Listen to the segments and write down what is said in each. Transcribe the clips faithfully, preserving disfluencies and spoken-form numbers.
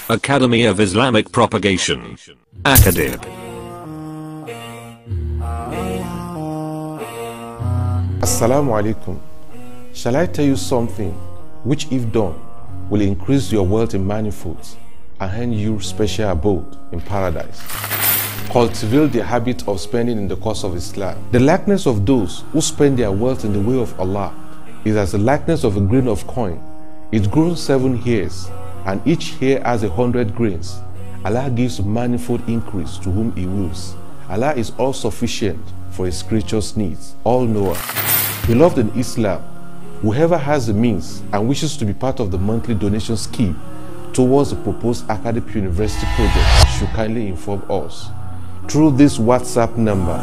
Academy of Islamic Propagation. ACADIP. Assalamu alaikum. Shall I tell you something which, if done, will increase your wealth in manifolds and hand you special abode in paradise? Cultivate the habit of spending in the cause of Islam. The likeness of those who spend their wealth in the way of Allah is as the likeness of a grain of coin. It grows seven hairs, and each hair has a hundred grains. Allah gives manifold increase to whom He wills. Allah is all sufficient for His creatures' needs, all knower. Beloved in Islam, whoever has the means and wishes to be part of the monthly donation scheme towards the proposed ACADIP University project should kindly inform us through this WhatsApp number.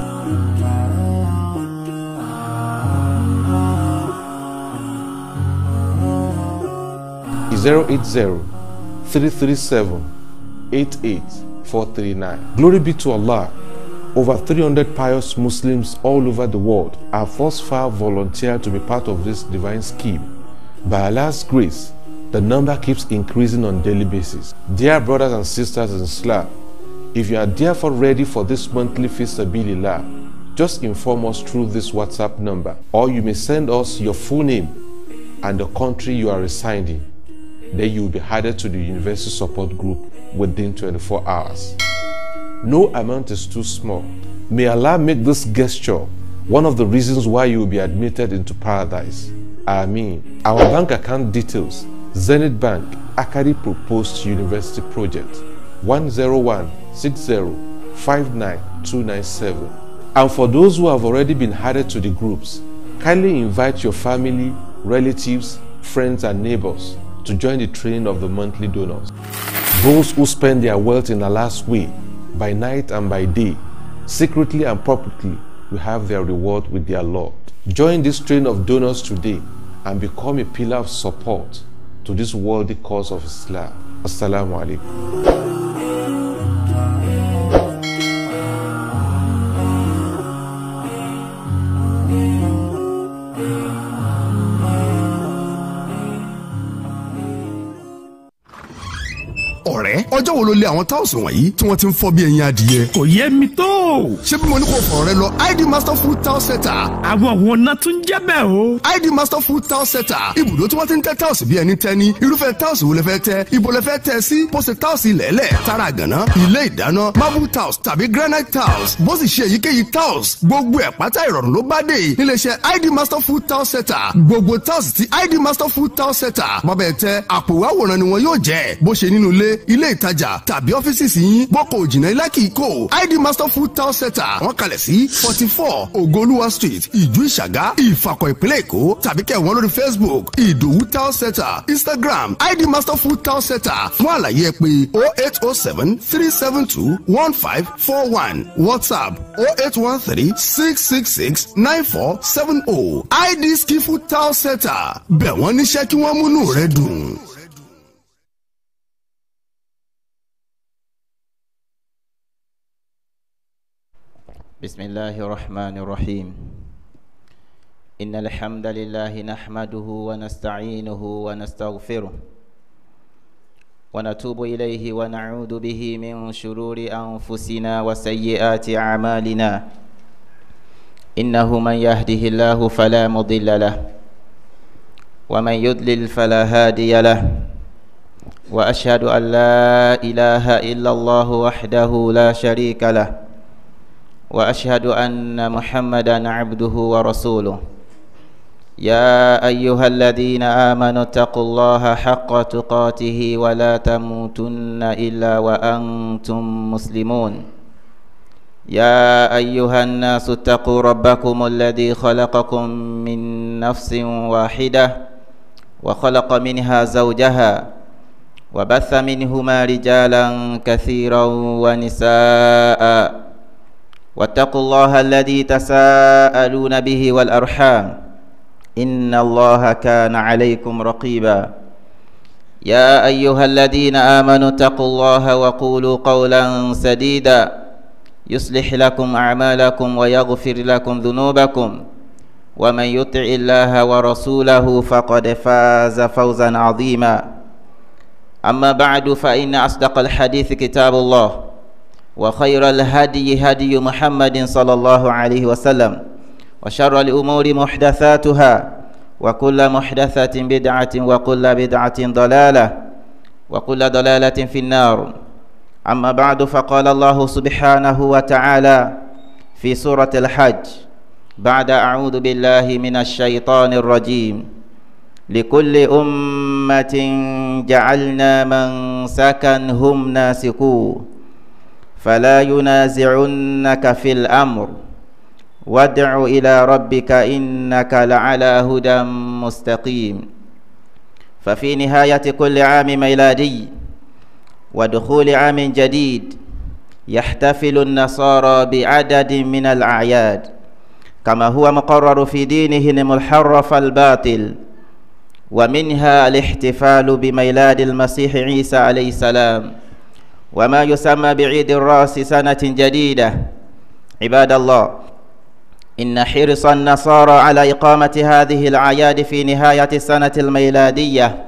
zero eight zero, three three seven, eight eight four three nine. Glory be to Allah. Over three hundred pious Muslims all over the world have thus far volunteered to be part of this divine scheme. By Allah's grace, the number keeps increasing on a daily basis. Dear brothers and sisters in Islam, if you are therefore ready for this monthly Fi Sabilillah, just inform us through this WhatsApp number, or you may send us your full name and the country you are residing. Then you will be added to the university support group within twenty-four hours. No amount is too small. May Allah make this gesture one of the reasons why you will be admitted into paradise. Aamin. Our bank account details: Zenith Bank, ACADIP Proposed University Project, one zero one six zero five nine two nine seven. And for those who have already been added to the groups, kindly invite your family, relatives, friends and neighbors to join the train of the monthly donors. Those who spend their wealth in Allah's way, by night and by day, secretly and publicly, will have their reward with their Lord. Join this train of donors today and become a pillar of support to this worthy cause of Islam. Assalamu alaikum. Ọ̀rẹ́, ọjọ́ wo ló lé àwọn táùsì wọ̀nyí tí wọ́n ti ń fọ́ bí ẹyin adìyẹ? Kò yé mi tó. Ṣé bí mo ní kò fọ̀rọ̀ rẹ lọ I D Master Food Towel Setter? Àwọn àwọn náà tún jẹ́ bẹ́ẹ̀ o. I D Master Food Towel Setter. Ibùdó tí wọ́n ti ń tẹ́ táùsì bí ẹni tẹ́ ní. Irúfẹ́ táùsì wo lẹ fẹ́ tẹ́? Ibo lẹ fẹ́ tẹ́ sí? Bó ṣe táùsì lẹ́lẹ̀, tara àgànná, ilé ìdáná, marble tiles tàbí granite tiles. Bó sì ṣe èyíkéyìí tiles, gbogbo ẹ̀ pátá ìrọ̀rùn ló bá dé. Níléeṣẹ́ I D Master Food Towel Setter. Gbogbo tiles ti I D Master Food Towel Setter. Bọ́bẹ̀ tẹ́ àpò àwòrán ni wọn yóò jẹ́. Bó ṣe nínú ilé, ilé ìtajà tàbí ọ́fíìsì yín bọ́kọ̀ òjìnà ilá kìí kò I D Master Food Towel Setter wọ́n kalẹ̀ sí forty four Ogoluwa Street Ìjú Ìṣàgá Ìfàkọ̀ ìpínlẹ̀ Èkó tàbí kẹ́ wọ́n lórí Facebook Ìdòwú Towel Setter, Instagram I D Master Food Towel Setter. Fún àlàyé ẹ pè oh eight oh seven three seven two one five four one, WhatsApp oh eight one three six six six nine four seven oh. I D Skifu Towel Setter, bẹ̀ wọ́n níṣẹ́ kí wọ́n múnú rẹ dùn. بسم الله الرحمن الرحيم إن الحمد لله نحمده ونستعينه ونستغفره ونتوب إليه ونعوذ به من شرور أنفسنا وسيئات أعمالنا إنه من يهده الله فلا مضل له ومن يضلل فلا هادي له وأشهد أن لا إله إلا الله وحده لا شريك له وأشهد أن محمدًا عبده ورسوله يا أيها الذين آمنوا اتقوا الله حق تقاته ولا تموتن إلا وأنتم مسلمون يا أيها الناس اتقوا ربكم الذي خلقكم من نفس واحدة وخلق منها زوجها وبث منهما رجالا كثيرا ونساء واتقوا الله الذي تساءلون به والأرحام إن الله كان عليكم رقيبا يا أيها الذين آمنوا اتقوا الله وقولوا قولا سديدا يصلح لكم أعمالكم ويغفر لكم ذنوبكم ومن يطع الله ورسوله فقد فاز فوزا عظيما أما بعد فإن أصدق الحديث كتاب الله وخير الهدي هدي محمد صلى الله عليه وسلم وشر الأمور محدثاتها وكل محدثة بدعة وكل بدعة ضلالة وكل ضلالة في النار. أما بعد فقال الله سبحانه وتعالى في سورة الحج بعد أعوذ بالله من الشيطان الرجيم: لكل أمة جعلنا منسكا هم ناسكوه فلا ينازعنك في الأمر وادع إلى ربك إنك لعلى هدى مستقيم. ففي نهاية كل عام ميلادي ودخول عام جديد يحتفل النصارى بعدد من الأعياد كما هو مقرر في دينهم المحرف الباطل، ومنها الاحتفال بميلاد المسيح عيسى عليه السلام وما يسمى بعيد الرأس سنة جديدة. عباد الله، إن حرص النصارى على إقامة هذه الأعياد في نهاية السنة الميلادية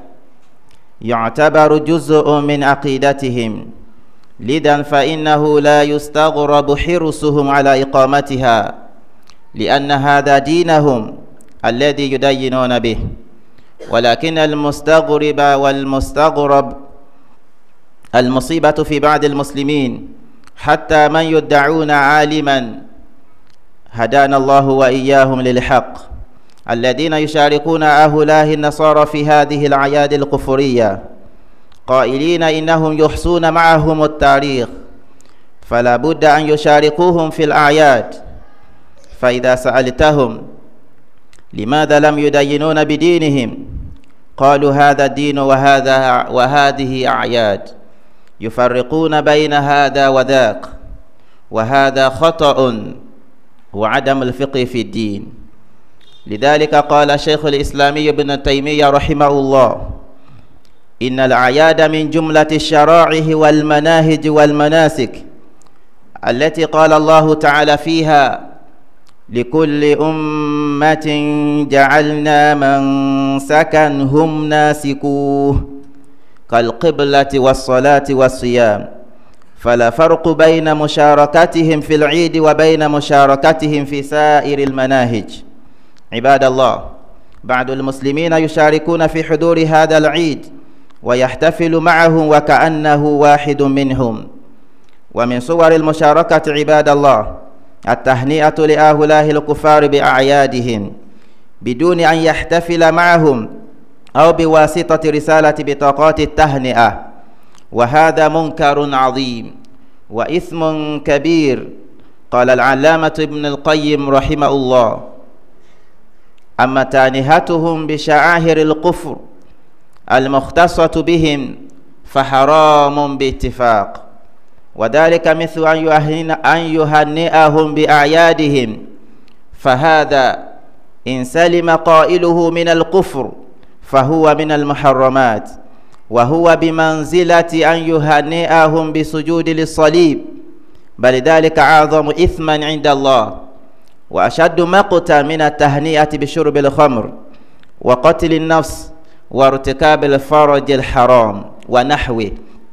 يعتبر جزء من عقيدتهم، لذا فإنه لا يستغرب حرصهم على إقامتها، لأن هذا دينهم الذي يدينون به. ولكن المستغرب والمستغرب المصيبة في بعض المسلمين حتى من يدعون عالما هدانا الله وإياهم للحق الذين يشاركون هؤلاء النصارى في هذه الأعياد الكفرية قائلين إنهم يحصون معهم التاريخ فلا بد أن يشاركوهم في الأعياد. فإذا سألتهم لماذا لم يدينون بدينهم قالوا هذا الدين وهذا وهذه أعياد، يفرقون بين هذا وذاك، وهذا خطأ وعدم الفقه في الدين. لذلك قال شيخ الإسلام ابن تيمية رحمه الله: إن الأعياد من جملة الشرائع والمناهج والمناسك التي قال الله تعالى فيها: لكل أمة جعلنا منسكا هم ناسكوه، كالقبلة والصلاة والصيام، فلا فرق بين مشاركتهم في العيد وبين مشاركتهم في سائر المناهج. عباد الله، بعض المسلمين يشاركون في حضور هذا العيد ويحتفل معه وكأنه واحد منهم. ومن صور المشاركة عباد الله التهنئة لهؤلاء الكفار بأعيادهم بدون أن يحتفل معهم أو بواسطة رسالة بطاقات التهنئة، وهذا منكر عظيم وإثم كبير. قال العلامة ابن القيم رحمه الله: أما تهنئتهم بشعائر الكفر المختصة بهم فحرام باتفاق، وذلك مثل أن يهنئهم بأعيادهم، فهذا إن سلم قائله من الكفر فهو من المحرمات، وهو بمنزلة أن يهنئهم بسجود للصليب، بل ذلك أعظم إثما عند الله وأشد مقتا من التهنئة بشرب الخمر وقتل النفس وارتكاب الفرج الحرام ونحوه.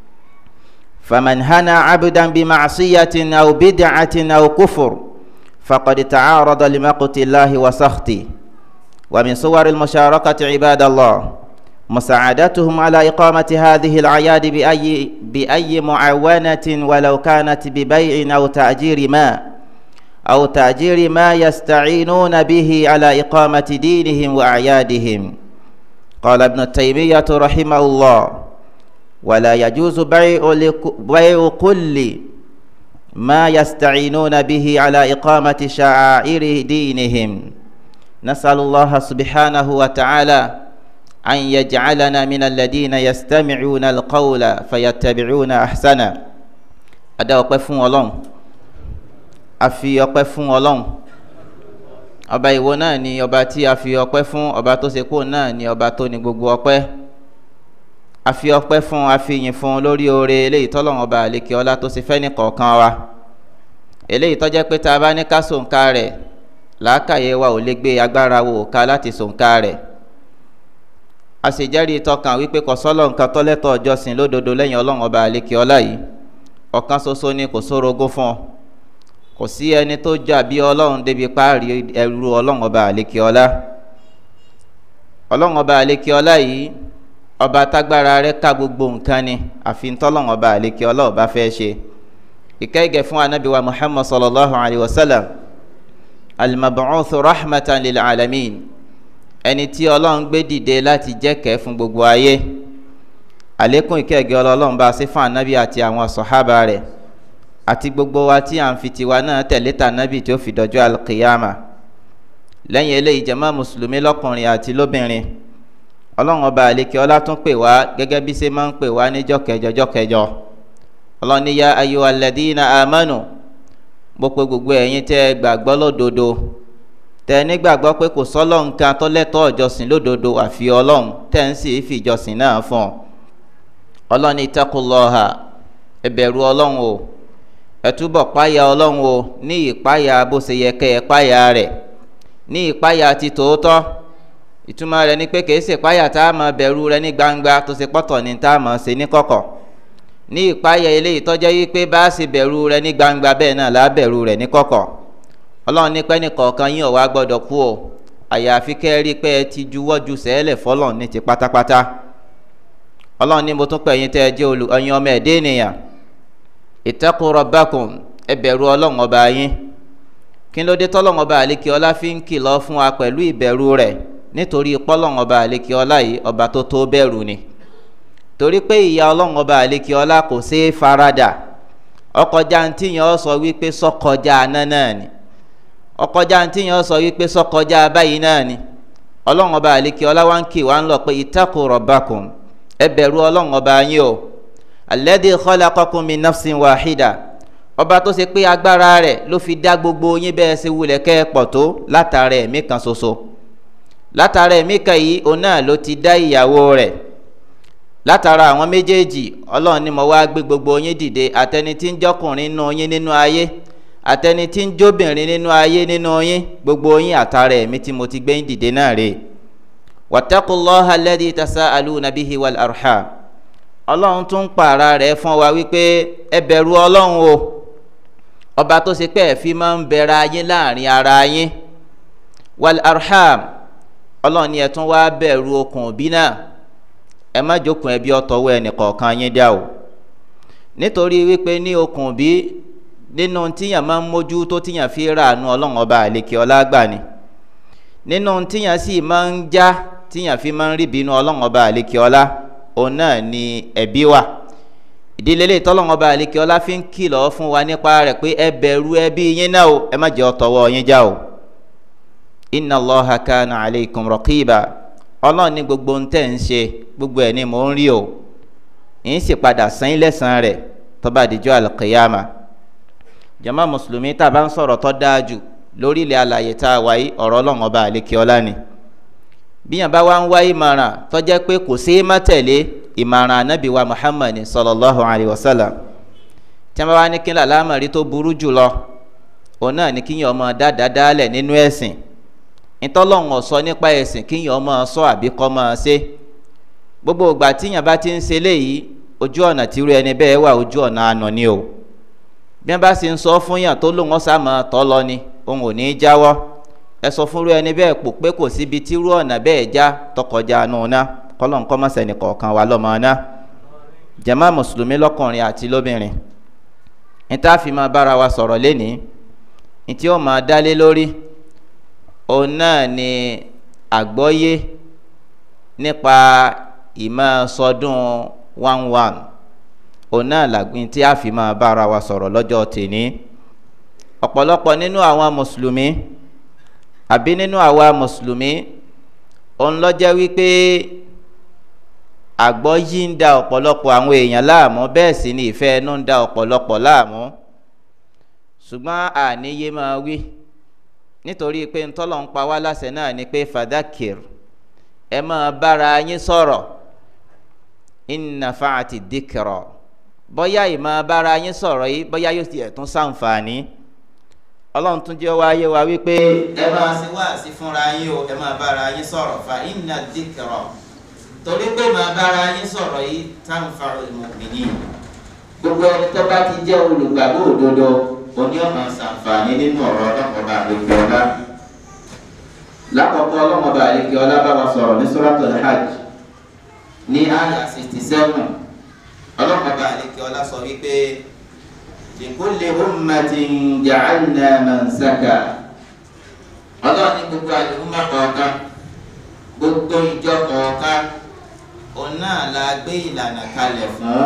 فمن هنى عبدا بمعصية أو بدعة أو كفر فقد تعارض لمقت الله وسخطه. ومن صور المشاركة عباد الله مساعدتهم على إقامة هذه الأعياد بأي, بأي معاونة ولو كانت ببيع أو تأجير ما أو تأجير ما يستعينون به على إقامة دينهم وأعيادهم. قال ابن تيمية رحمه الله: ولا يجوز بيع كل ما يستعينون به على إقامة شعائر دينهم. نسأل الله سبحانه وتعالى أن يجعلنا من الذين يستمعون القول فيتبعون أحسنه. أدا وقف ولون أفي وقف ولون ọba ìwọ náà ni ọba tí a fi ọpẹ́ fún, ọba tó ṣe kó náà ni ọba tó ní gbogbo ọpẹ́. A fi ọpẹ́ fún, a fi yìn fún lórí oore eléyìí tọ́lọ́run ọba àlékè ọlá tó ṣe fẹ́ ní kọ̀ọ̀kan wa. Eléyìí tó jẹ́ pé tá a bá ní ká sòǹkà rẹ̀ làákàyè wa ò lè gbé agbára wo ká láti sòǹkà rẹ̀. a sì jẹ́rìí tọkàn wípé kò sọ́lọ́ nǹkan tó lẹ́tọ̀ọ́ ìjọsìn lódodo lẹ́yìn ọlọ́run ọba àlékè ọlá yìí ọ̀kan ṣoṣo ni kò sórogún fún ọ kò sí ẹni tó jà bí ọlọ́run débi páàrí ẹrú ọlọ́run ọba àlékè ọlá ọlọ́run ọba àlékè ọlá yìí ọba tágbára rẹ̀ ká gbogbo nǹkan ni àfi ntọ́lọ́run ọba àlékè ọlá ọba fẹ́ ṣe ìkẹ́gẹ́ fún anabi wa muhammad sallallahu alayhi wa sallam al-mab'uth rahmatan lil alamin ẹni tí ọlọ́run gbé dìde láti jẹ́kẹ́ fún gbogbo ayé àlékún ìkẹ́gẹ́ ọlọ́run bá sí fún anabi àti àwọn sọ̀hábà rẹ̀ àti gbogbo wa tí à ń fi tiwa náà tẹ̀lé ta anabi tí ó fi dọjọ́ alqiyama lẹ́yìn eléyìí jàmá mùsùlùmí lọ́kùnrin àti lóbìnrin ọlọ́run ọba àlékè ọlá tún pè wá gẹ́gẹ́ bí ṣe máa ń pè wá ní jọ́kẹjọ jọ́kẹjọ ọlọ́run ní ya ayyuhal ladhina amanu gbogbo gbogbo ẹ̀yin tẹ́ gbàgbọ́ lódodo tẹ́ nígbàgbọ́ pé kò sọ́lọ́ nǹkan tó lẹ́tọ̀ọ́ ìjọsìn lódodo àfi ọlọ́run tẹ́ ń sì fi ìjọsìn náà fún ọlọ́run ní ittaqullaha ẹ bẹ̀rù ọlọ́run o ẹ túbọ̀ páyà ọlọ́run o ní ìpáyà bó ṣe yẹ kẹ́ ẹ páyà rẹ̀ ní ìpáyà ti tòótọ́ ìtumọ̀ rẹ̀ ni pé kìí ṣe ìpáyà tá a máa bẹ̀rù rẹ̀ ní gbangba tó ṣe pọ́tọ̀ ní tá a máa ṣe ní kọ̀kọ̀ ní ìpáyà eléyìí tó jẹ́ wípé bá a ṣe bẹ̀rù rẹ̀ ní gbangba bẹ́ẹ̀ náà là á bẹ̀rù rẹ̀ ní kọ̀kọ̀ ọlọ́run ní pẹ́ ní kọ̀ọ̀kan yín ò wá gbọ́dọ̀ kú o àyàfi kẹ́ rí pé ẹ ti juwọ́ ju sẹ́ẹ̀lẹ̀ fọ́lọ́run ní ti pátápátá ọlọ́run ní mo tún pè yín tẹ́ ẹ jẹ́ olù ẹ̀yin ọmọ ẹ̀dẹ́ ènìyàn ittaqu rabbakum ẹ bẹ̀rù ọlọ́run ọba yín kí ló dé tọ́lọ́run ọba àlékè ọlá fi ń kìlọ̀ fún wa pẹ̀lú ìbẹ̀rù rẹ̀ nítorí pọ́lọ́run ọba àlékè ọlá yìí ọba tó tó bẹ̀rù ni torí pé ìyà ọlọ́run ọba àlékè ọlá kò ṣeé faradà ọkọjá ntí yẹn ọ sọ wípé sọkọjá aná náà ni ọkọjá ntí yẹn ọ sọ wípé sọkọjá báyìí náà ni ọlọ́run ọba àlékè ọlá wa ń kì wá ń lọ pé ittaqu rabbakum ẹ bẹ̀rù ọlọ́run ọba yín o alladhi khalaqakum min nafsin wahida ọba tó ṣe pé agbára rẹ̀ ló fi dá gbogbo yín bẹ́ẹ̀ ṣe wulẹ̀ kẹ́ ẹ pọ̀ tó látara ẹ̀mí kan ṣoṣo látara ẹ̀mí kan yìí òun náà ló ti dá ìyàwó rẹ̀ látara àwọn méjèèjì ọlọ́run ni mo wá gbé gbogbo yín dìde àtẹni tí ń jọkùnrin nínú yín nínú ayé àtẹni tí ń jóbìnrin nínú ayé nínú yín gbogbo yín àtara ẹ̀mí tí mo ti gbé yín dìde náà rèé wattaqullaha alladhi tasa'aluna bihi wal arham ọlọ́run tún pààrà rẹ̀ fún wa wípé ẹ bẹ̀rù ọlọ́run o ọba tó ṣe pé ẹ fi máa ń bẹ̀rẹ̀ ayé láàrin ara yín wal arham ọlọ́run ni ẹ tún wá bẹ̀rù okùn òbí náà ẹ má jókòó ẹbí ọ̀tọ̀wọ́ ẹnìkọ̀ọ̀kan yín dá o nítorí wípé ní okùn òbí nínú tíyàn máa ń mójú tó tíyàn fi ràánú ọlọ́run ọba àlékè ọlá gbà ni nínú tíyàn sì máa ń já tíyàn fi máa ń rí bínú ọlọ́run ọba àlékè ọlá òun náà ni ẹbí wà ìdílé lè tọ́lọ́run ọba àlékè ọlá fi ń kìlọ̀ fún wa nípa rẹ̀ pé ẹ bẹ̀rù ẹbí yín náà o ẹ má jẹ́ ọ̀tọ̀wọ́ yín já o inna Allaha kana alaykum raqiba ọlọ́run ní gbogbo ń tẹ̀ ń ṣe gbogbo ẹ̀ ni mò ń rí o ń sì padà sẹ́yìn lẹ́sàn-án rẹ̀ tó bá dijọ́ al-qiyama jàmá mùsùlùmí tá a bá ń sọ̀rọ̀ tó dáa jù lórí ilẹ̀ alàyè tá a wáyé ọ̀rọ̀ ọlọ́run ọba àlékè ọlá ni bíyàn bá wá ń wá ìmọ̀ràn tó jẹ́ pé kò sí má tẹ̀lé ìmọ̀ràn anábì wa muhammad sallallahu alayhi wa sallam tí wọ́n bá wá ní kí lálámàrí tó burú jù lọ òun náà ní kíyàn ọmọ dáadáa dálẹ̀ nínú ẹ̀sìn ìtọ́lọ́run ó sọ nípa ẹ̀sìn kíyàn ọmọ sọ àbí kọ́ máa ṣe gbogbo ìgbà tíyàn bá ti ń ṣe léyìí ojú ọ̀nà tírú ẹni bẹ́ẹ̀ wà ojú ọ̀nà àná ni o bí wọ́n bá sì ń sọ fún yàn tó lóun ọ̀sà máa tọ́ lọ ni òun ò ní í jáwọ́ ẹ sọ fúnrú ẹni bẹ́ẹ̀ pò pé kò síbi tírú ọ̀nà bẹ́ẹ̀ já tọkọjá nù ná kọ́lọ́n kọ́ mọ́sẹ̀ nìkọ̀ọ̀kan wà lọ́mọ ná jàmá mùsùlùmí lọ́kùnrin àti lóbìnrin ní tá a fi máa bára wa sọ̀rọ̀ lénìí ní tí ó máa dálé lórí òun náà ni àgbọ́yé nípa ìmọ̀ sọdún one one òun náà làgbín tí a fi máa bára wa sọ̀rọ̀ lọ́jọ́ tèní ọ̀pọ̀lọpọ̀ nínú àwọn mùsùlùmí àbí nínú àwa mùsùlùmí òun ló jẹ́ wípé àgbọ́yé ń da ọ̀pọ̀lọpọ̀ àwọn èèyàn láàmú bẹ́ẹ̀ sì ni ìfẹ́ ẹnu ń da ọ̀pọ̀lọpọ̀ láàmú ṣùgbọ́n àníyé máa wí nítorí pé ntọ́lọ̀ ń pa wá láṣẹ náà ni pé fadakir ẹ máa bára yín sọ̀rọ̀ inna fa'ati dhikra bóyá ìmọ̀ bára yín sọ̀rọ̀ yìí bóyá yóò ti ẹ̀tún ṣàǹfààní ọlọ́run tún jẹ́ wáyé wa wípé ẹ máa ṣe wáàsí fúnra yín o ẹ máa bára yín sọ̀rọ̀ fa inna dhikra torí pé màá bára yín sọ̀rọ̀ yìí tanfa'ul mu'minin gbogbo ẹni tó bá ti jẹ́ olùgbàgbọ́ òdodo oní ọ̀nà ṣàǹfààní nínú ọ̀rọ̀ ọlọ́mọba àlekè ọlá lákọ̀ọ́kọ́ ọlọ́mọba àlekè ọlá bá wa sọ̀rọ̀ ní suratul hajj ní àyà sixty seven ọlọ́mọba àlekè ọlá sọ wípé likulli ummatin ja'alna mansaka ọlọ́run ní gbogbo àlùmọ́ kọ̀ọ̀kan gbogbo ìjọ kọ̀ọ̀kan òun náà la gbé ìlànà kalẹ̀ fún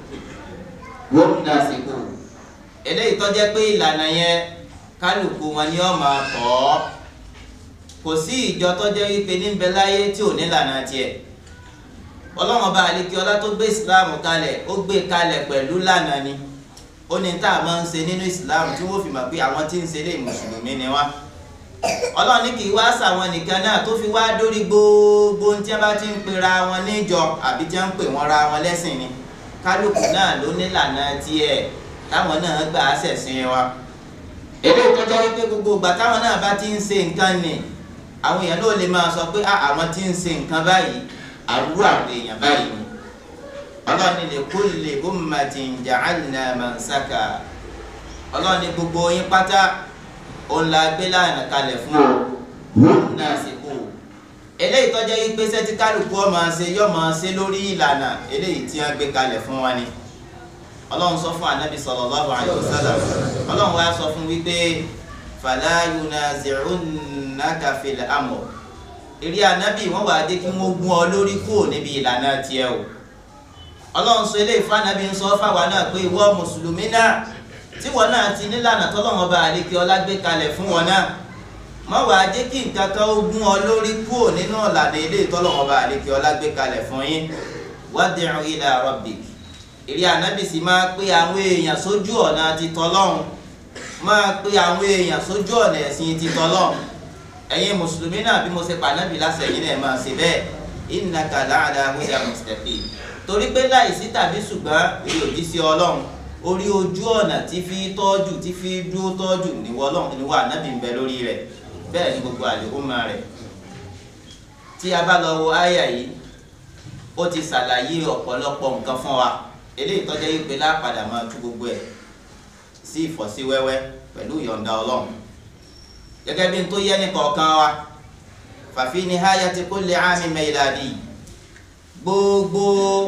wọ́n náà sì kú eléyìí tó jẹ́ pé ìlànà yẹn kálukú wọn ni ó máa tọ̀ ọ́ kò sí ìjọ tó jẹ́ wípé níbẹ̀ láyé tí ò ní ìlànà tiẹ̀ ọlọ́run ọba àlekí ọlá tó gbé ìsìláàmù kalẹ̀ ó gbé kalẹ̀ pẹ̀lú lànà ni ó ní tá a máa ń ṣe nínú ìsìláàmù tí wọ́n fi mọ̀ pé àwọn tí ń ṣe lè mùsùlùmí ni wá ọlọ́run ní kì í wá sàwọn nìkan náà tó fi wá dórí gbogbo tí wọ́n bá ti ń pera wọn níjọ àbí tí wọ́n ń pè wọ́n ra wọn lẹ́sìn ni kálukú náà ló ní lànà tiẹ̀ táwọn náà gbà á ṣẹ̀sìn wa èdè ìtọ́jọ́ wípé gbogbo ìgbà táwọn náà bá ti ń ṣe nǹkan ni àwọn èèyàn náà lè máa sọ pé àwọn tí ń ṣe nǹkan báyìí àrùrù àwọn èèyàn báyìí ni ọlọ́run ní likulli ummatin ja'alna mansaka ọlọ́run ní gbogbo yín pátá òun la gbé lánàá kalẹ̀ fún o òun náà sì kú eléyìí tọ́jọ́ yìí pé sẹ́tí kálukú ọ máa ṣe yọ máa ṣe lórí ìlànà eléyìí tí wọ́n gbé kalẹ̀ fún wa ni ọlọ́run sọ fún anabi sallallahu alaihi wasallam ọlọ́run wá sọ fún wípé fala yunazi'unnaka fil amr eré anabi wọ́n wá dé kí wọ́n gún ọ lórí kúrò níbi ìlànà tiẹ̀ o ọlọ́run sọ eléyìí fún anabi ń sọ fáwa náà pé ìwọ mùsùlùmí náà tí wọn náà ti nílànà tọ́lọ́run ọba àlekè ọlá gbé kalẹ̀ fún wọn náà mọ́ wàá jẹ́ kí nǹkan kan ó gún ọ lórí kúrò nínú ọ̀làdà ilé tọ́lọ́run ọba àlekè ọlá gbé kalẹ̀ fún yín wad'u ila rabbik ìrí ànábì sì máa pé àwọn èèyàn sójú ọ̀nà ti tọ́lọ́run máa pé àwọn èèyàn sójú ọ̀nà ẹ̀sìn ti tọ́lọ́run ẹ̀yin mùsùlùmí náà bí mo ṣe pa ànábì lásẹ̀ yín náà máa ṣe bẹ́ẹ̀ innaka la'ala hudan mustaqim torí pé láìsí tàbí ṣùgbọ́n èyí òdì sí ọlọ́run orí ojú ọ̀nà tí fi tọ́jú tí fi dúró tọ́jú níwọ̀ ọlọ́run níwọ̀ ànábì ń bẹ lórí rẹ̀ bẹ́ẹ̀ ni gbogbo àlùmọ́ rẹ̀ tí a bá lọ wo àyà yìí ó ti ṣàlàyé ọ̀pọ̀lọpọ̀ nǹkan fún wa eléyìí tó jẹ́ pé lápadà máa tú gbogbo ẹ̀ sí ìfọ́síwẹ́wẹ́ pẹ̀lú ìyọ̀ǹda ọlọ́run gẹ́gẹ́ bí n tó yẹ ní kọ̀ọ̀kan wa fàfi nihayati kulli aamin miladi gbogbo